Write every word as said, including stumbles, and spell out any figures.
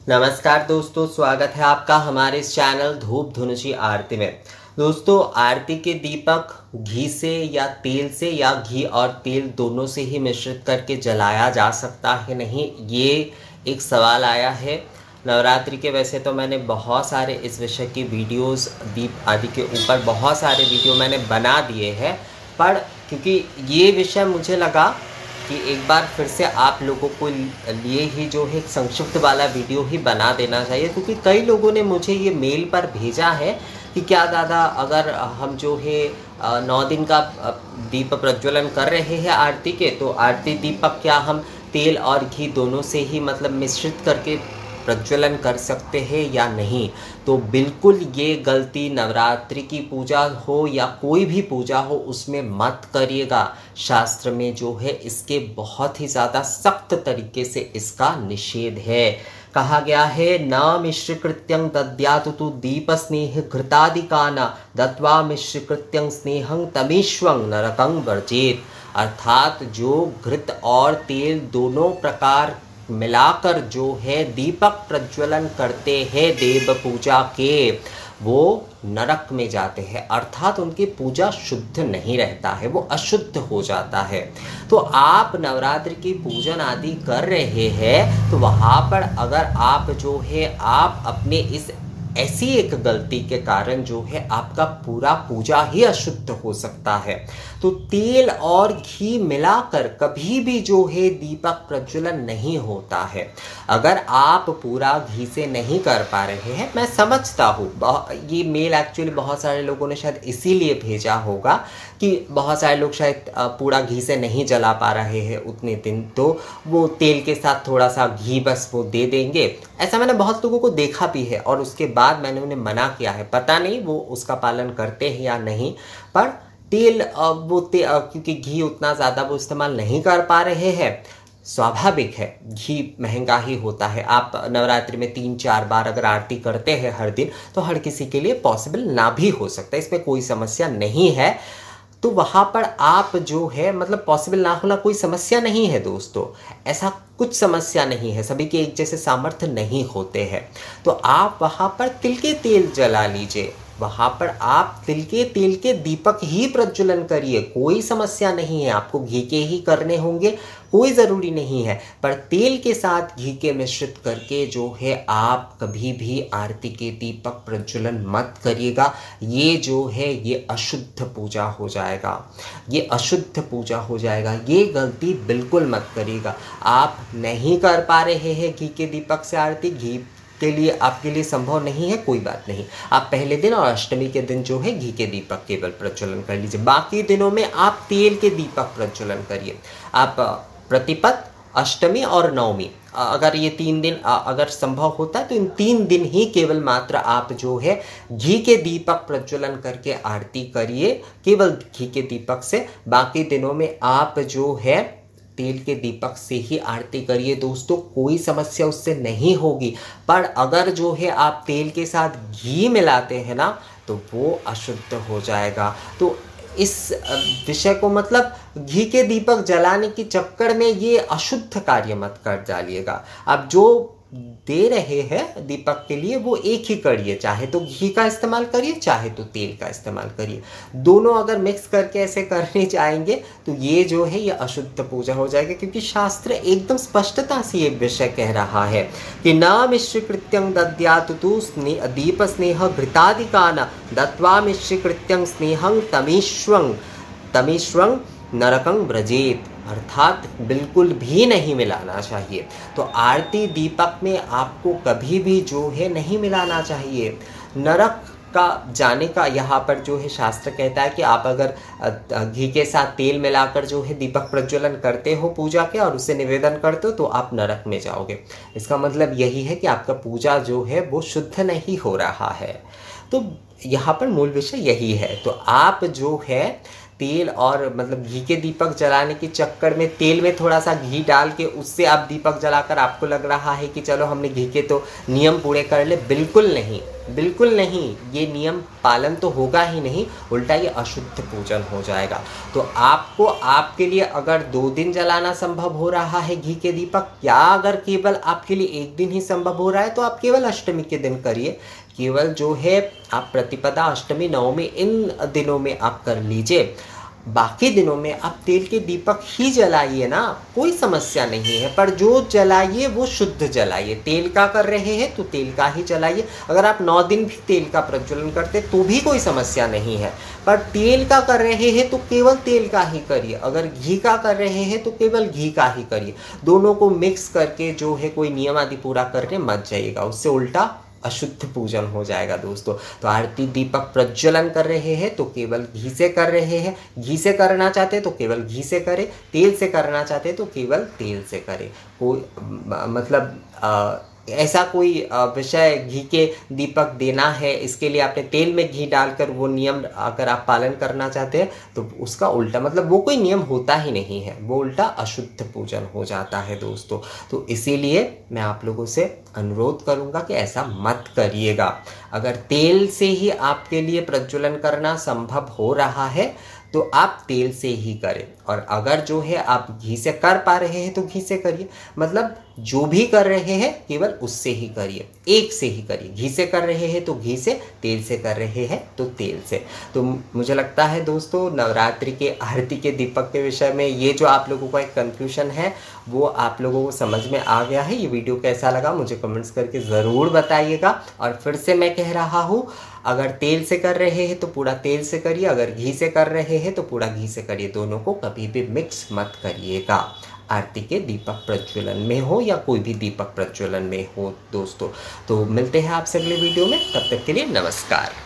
नमस्कार दोस्तों, स्वागत है आपका हमारे इस चैनल धूप धुनुची आरती में। दोस्तों, आरती के दीपक घी से या तेल से या घी और तेल दोनों से ही मिश्रित करके जलाया जा सकता है नहीं, ये एक सवाल आया है। नवरात्रि के वैसे तो मैंने बहुत सारे इस विषय की वीडियोस दीप आदि के ऊपर बहुत सारे वीडियो मैंने बना दिए हैं, पर क्योंकि ये विषय मुझे लगा कि एक बार फिर से आप लोगों को लिए ही जो है संक्षिप्त वाला वीडियो ही बना देना चाहिए, क्योंकि कई लोगों ने मुझे ये मेल पर भेजा है कि क्या दादा, अगर हम जो है नौ दिन का दीप प्रज्वलन कर रहे हैं आरती के, तो आरती दीपक क्या हम तेल और घी दोनों से ही मतलब मिश्रित करके प्रज्वलन कर सकते हैं या नहीं। तो बिल्कुल ये गलती नवरात्रि की पूजा हो या कोई भी पूजा हो उसमें मत करिएगा। शास्त्र में जो है इसके बहुत ही ज़्यादा सख्त तरीके से इसका निषेध है। कहा गया है, न मिश्रीकृत्यं दद्यातु तु दीप स्नेह घृतादिकाना दत्वा मिश्रीकृत्यं स्नेहं तमीश्वं नरकं वर्जेत। अर्थात जो घृत और तेल दोनों प्रकार मिलाकर जो है दीपक प्रज्वलन करते हैं देव पूजा के, वो नरक में जाते हैं, अर्थात उनकी पूजा शुद्ध नहीं रहता है, वो अशुद्ध हो जाता है। तो आप नवरात्रि की पूजन आदि कर रहे हैं तो वहाँ पर अगर आप जो है आप अपने इस ऐसी एक गलती के कारण जो है आपका पूरा पूजा ही अशुद्ध हो सकता है। तो तेल और घी मिलाकर कभी भी जो है दीपक प्रज्वलन नहीं होता है। अगर आप पूरा घी से नहीं कर पा रहे हैं, मैं समझता हूँ, ये मेल एक्चुअली बहुत सारे लोगों ने शायद इसीलिए भेजा होगा कि बहुत सारे लोग शायद पूरा घी से नहीं जला पा रहे हैं उतने दिन, तो वो तेल के साथ थोड़ा सा घी बस वो दे देंगे। ऐसा मैंने बहुत लोगों को देखा भी है और उसके बाद मैंने उन्हें मना किया है। पता नहीं वो उसका पालन करते हैं या नहीं, पर तेल वो ते, क्योंकि घी उतना ज़्यादा वो इस्तेमाल नहीं कर पा रहे हैं, स्वाभाविक है, घी महंगा ही होता है। आप नवरात्रि में तीन चार बार अगर आरती करते हैं हर दिन, तो हर किसी के लिए पॉसिबल ना भी हो सकता है, इसमें कोई समस्या नहीं है। तो वहाँ पर आप जो है मतलब पॉसिबल ना होना कोई समस्या नहीं है दोस्तों, ऐसा कुछ समस्या नहीं है, सभी के एक जैसे सामर्थ्य नहीं होते हैं। तो आप वहाँ पर तिल के तेल जला लीजिए, वहाँ पर आप तिल के तेल के दीपक ही प्रज्वलन करिए, कोई समस्या नहीं है। आपको घी के ही करने होंगे, कोई ज़रूरी नहीं है, पर तेल के साथ घी के मिश्रित करके जो है आप कभी भी आरती के दीपक प्रज्वलन मत करिएगा। ये जो है ये अशुद्ध पूजा हो जाएगा, ये अशुद्ध पूजा हो जाएगा, ये गलती बिल्कुल मत करिएगा। आप नहीं कर पा रहे हैं घी के दीपक से आरती, घी के लिए आपके लिए संभव नहीं है, कोई बात नहीं। आप पहले दिन और अष्टमी के दिन जो है घी के दीपक केवल प्रज्वलन कर लीजिए, बाकी दिनों में आप तेल के दीपक प्रज्वलन करिए। आप प्रतिपद, अष्टमी और नवमी, अगर ये तीन दिन अगर संभव होता है तो इन तीन दिन ही केवल मात्र आप जो है घी के दीपक प्रज्वलन करके आरती करिए, केवल घी के दीपक से। बाकी दिनों में आप जो है तेल के दीपक से ही आरती करिए दोस्तों, कोई समस्या उससे नहीं होगी। पर अगर जो है आप तेल के साथ घी मिलाते हैं ना, तो वो अशुद्ध हो जाएगा। तो इस विषय को मतलब घी के दीपक जलाने के चक्कर में ये अशुद्ध कार्य मत कर डालिएगा। आप जो दे रहे हैं दीपक के लिए वो एक ही करिए, चाहे तो घी का इस्तेमाल करिए चाहे तो तेल का इस्तेमाल करिए। दोनों अगर मिक्स करके ऐसे करने जाएंगे तो ये जो है ये अशुद्ध पूजा हो जाएगा, क्योंकि शास्त्र एकदम स्पष्टता से ये विषय कह रहा है कि न मिश्रीकृत्यं दद्यातु तु स्नेह दीप स्नेह घृतादिकाना दत्वा मिश्रीकृत्यं स्नेहं तमीश्वं तमीश्वं नरकं व्रजेत। अर्थात बिल्कुल भी नहीं मिलाना चाहिए। तो आरती दीपक में आपको कभी भी जो है नहीं मिलाना चाहिए। नरक का जाने का यहाँ पर जो है शास्त्र कहता है कि आप अगर घी के साथ तेल मिलाकर जो है दीपक प्रज्वलन करते हो पूजा के और उसे निवेदन करते हो तो आप नरक में जाओगे। इसका मतलब यही है कि आपका पूजा जो है वो शुद्ध नहीं हो रहा है। तो यहाँ पर मूल विषय यही है। तो आप जो है तेल और मतलब घी के दीपक जलाने के चक्कर में तेल में थोड़ा सा घी डाल के उससे आप दीपक जलाकर आपको लग रहा है कि चलो हमने घी के तो नियम पूरे कर ले, बिल्कुल नहीं। बिल्कुल नहीं, ये नियम पालन तो होगा ही नहीं, उल्टा ये अशुद्ध पूजन हो जाएगा। तो आपको आपके लिए अगर दो दिन जलाना संभव हो रहा है घी के दीपक, या अगर केवल आपके लिए एक दिन ही संभव हो रहा है, तो आप केवल अष्टमी के दिन करिए। केवल जो है आप प्रतिपदा, अष्टमी, नवमी इन दिनों में आप कर लीजिए। बाकी दिनों में आप तेल के दीपक ही जलाइए ना, कोई समस्या नहीं है, पर जो जलाइए वो शुद्ध जलाइए। तेल का कर रहे हैं तो तेल का ही जलाइए। अगर आप नौ दिन भी तेल का प्रज्वलन करते तो भी कोई समस्या नहीं है, पर तेल का कर रहे हैं तो केवल तेल का ही करिए। अगर घी का कर रहे हैं तो केवल घी का ही करिए। दोनों को मिक्स करके जो है कोई नियम आदि पूरा करने मत जाइएगा, उससे उल्टा अशुद्ध पूजन हो जाएगा दोस्तों। तो आरती दीपक प्रज्वलन कर रहे हैं तो केवल घी से कर रहे हैं, घी से करना चाहते तो केवल घी से करें, तेल से करना चाहते तो केवल तेल से करें। कोई मतलब आ, ऐसा कोई विषय घी के दीपक देना है इसके लिए आपने तेल में घी डालकर वो नियम अगर आप पालन करना चाहते हैं तो उसका उल्टा, मतलब वो कोई नियम होता ही नहीं है, वो उल्टा अशुद्ध पूजन हो जाता है दोस्तों। तो इसीलिए मैं आप लोगों से अनुरोध करूंगा कि ऐसा मत करिएगा। अगर तेल से ही आपके लिए प्रज्वलन करना संभव हो रहा है तो आप तेल से ही करें, और अगर जो है आप घी से कर पा रहे हैं तो घी से करिए। मतलब जो भी कर रहे हैं केवल उससे ही करिए, एक से ही करिए। घी से कर रहे हैं तो घी से, तेल से कर रहे हैं तो तेल से। तो मुझे लगता है दोस्तों नवरात्रि के आरती के दीपक के विषय में ये जो आप लोगों का एक कन्फ्यूजन है वो आप लोगों को समझ में आ गया है। ये वीडियो कैसा लगा मुझे कमेंट्स करके ज़रूर बताइएगा। और फिर से मैं कह रहा हूँ, अगर तेल से कर रहे हैं तो पूरा तेल से करिए, अगर घी से कर रहे हैं तो पूरा घी से करिए। दोनों को कभी भी मिक्स मत करिएगा, आरती के दीपक प्रज्वलन में हो या कोई भी दीपक प्रज्वलन में हो दोस्तों। तो मिलते हैं आपसे अगले वीडियो में, तब तक के लिए नमस्कार।